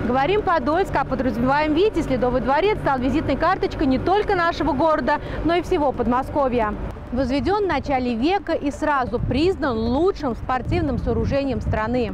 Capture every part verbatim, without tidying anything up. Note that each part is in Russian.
Говорим Подольск, а подразумеваем Витязь. Ледовый дворец стал визитной карточкой не только нашего города, но и всего Подмосковья. Возведен в начале века и сразу признан лучшим спортивным сооружением страны.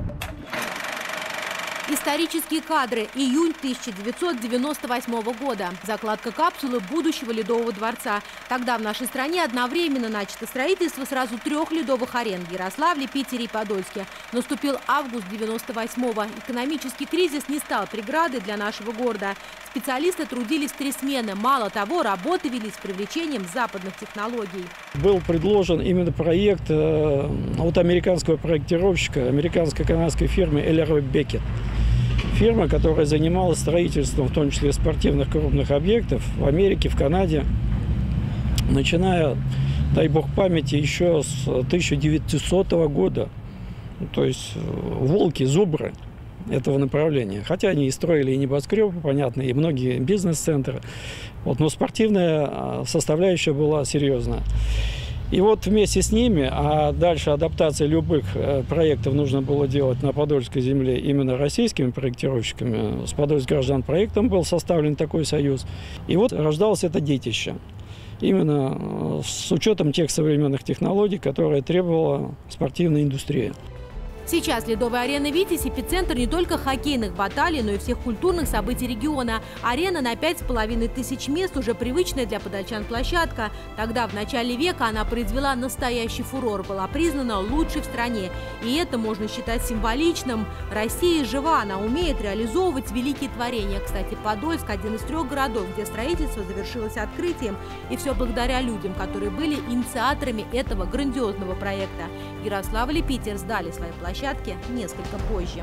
Исторические кадры. Июнь тысяча девятьсот девяносто восьмого года. Закладка капсулы будущего Ледового дворца. Тогда в нашей стране одновременно начато строительство сразу трех ледовых арен в Ярославле, Питере и Подольске. Наступил август девяносто восьмого. Экономический кризис не стал преградой для нашего города. Специалисты трудились в три смены. Мало того, работы велись с привлечением западных технологий. Был предложен именно проект э, от американского проектировщика, американской канадской фирмы L R V Beckett. Фирма, которая занималась строительством, в том числе спортивных крупных объектов в Америке, в Канаде, начиная, дай бог памяти, еще с тысяча девятисотого года. То есть волки, зубры этого направления. Хотя они и строили и небоскребы, понятно, и многие бизнес-центры. Вот, но спортивная составляющая была серьезная. И вот вместе с ними, а дальше адаптация любых проектов нужно было делать на Подольской земле именно российскими проектировщиками. С Подольскгражданпроектом был составлен такой союз. И вот рождалось это детище. Именно с учетом тех современных технологий, которые требовала спортивная индустрия. Сейчас ледовая арена «Витязь» – эпицентр не только хоккейных баталий, но и всех культурных событий региона. Арена на пять с половиной тысяч мест, уже привычная для подольчан площадка. Тогда, в начале века, она произвела настоящий фурор, была признана лучшей в стране. И это можно считать символичным. Россия жива, она умеет реализовывать великие творения. Кстати, Подольск – один из трех городов, где строительство завершилось открытием. И все благодаря людям, которые были инициаторами этого грандиозного проекта. Ярославль и Питер сдали свои площадки несколько позже.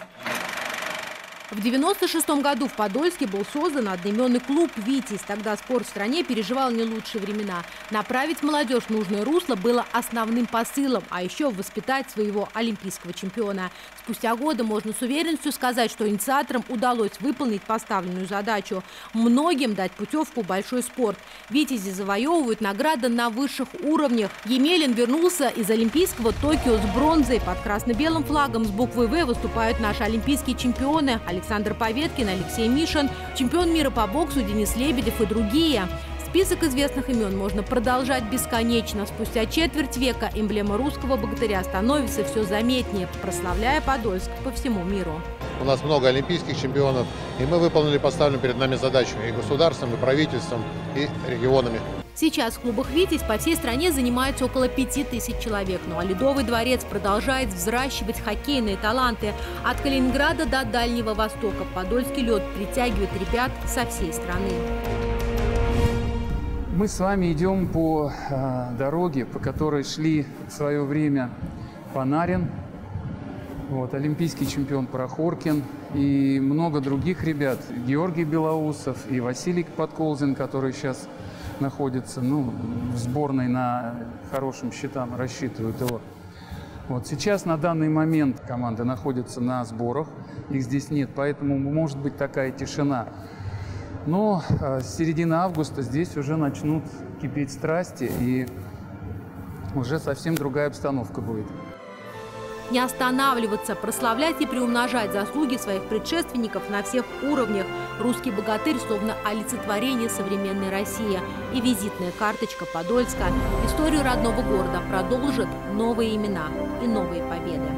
В девяносто шестом году в Подольске был создан одноименный клуб «Витязь». Тогда спорт в стране переживал не лучшие времена. Направить молодежь в нужное русло было основным посылом, а еще воспитать своего олимпийского чемпиона. Спустя годы можно с уверенностью сказать, что инициаторам удалось выполнить поставленную задачу – многим дать путевку в большой спорт. «Витязи» завоевывают награды на высших уровнях. Емелин вернулся из Олимпийского Токио с бронзой. Под красно-белым флагом с буквой «В» выступают наши олимпийские чемпионы – Александр Поветкин, Алексей Мишин, чемпион мира по боксу Денис Лебедев и другие. Список известных имен можно продолжать бесконечно. Спустя четверть века эмблема русского богатыря становится все заметнее, прославляя Подольск по всему миру. У нас много олимпийских чемпионов, и мы выполнили поставленную перед нами задачу и государством, и правительством, и регионами. Сейчас в клубах «Витязь» по всей стране занимается около пяти тысяч человек. Ну а Ледовый дворец продолжает взращивать хоккейные таланты. От Калининграда до Дальнего Востока подольский лед притягивает ребят со всей страны. Мы с вами идем по э, дороге, по которой шли в свое время Панарин, вот, олимпийский чемпион Прохоркин и много других ребят. Георгий Белоусов и Василий Подколзин, который сейчас находится, ну, в сборной на хорошим счетам, рассчитывают его. Вот сейчас на данный момент команда находится на сборах, их здесь нет, поэтому может быть такая тишина. Но э, с середины августа здесь уже начнут кипеть страсти, и уже совсем другая обстановка будет. Не останавливаться, прославлять и приумножать заслуги своих предшественников на всех уровнях. Русский богатырь словно олицетворение современной России. И визитная карточка Подольска. Историю родного города продолжит новые имена и новые победы.